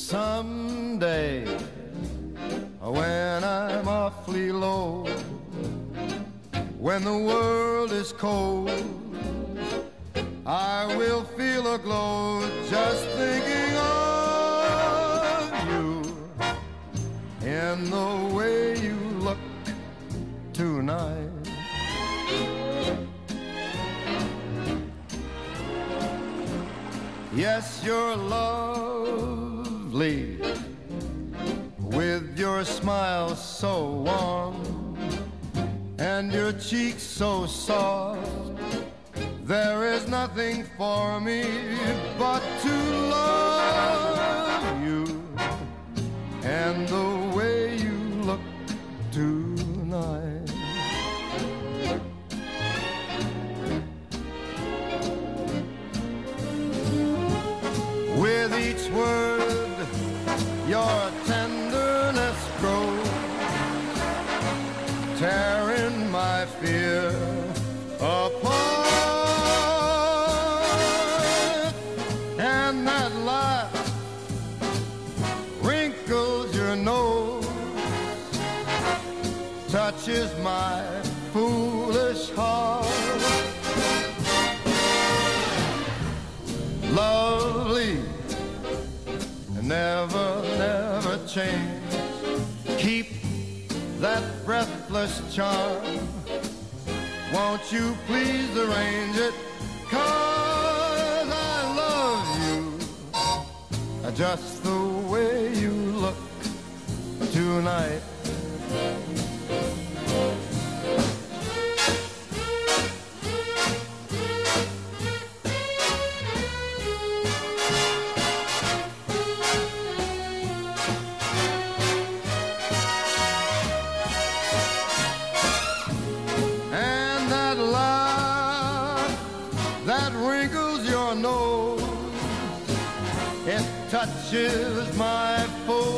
Someday, when I'm awfully low, when the world is cold, I will feel a glow just thinking of you in the way you look tonight. Yes, you're lovely, with your smile so warm and your cheeks so soft. There is nothing for me but to love you and the way you look tonight. With each word, your tenderness grows, tearing my fear apart. And that laugh wrinkles your nose, touches my foolish heart. Lovely, never, never change. Keep that breathless charm. Won't you please arrange it? 'Cause I love you just the way you look tonight. That wrinkles your nose, it touches my full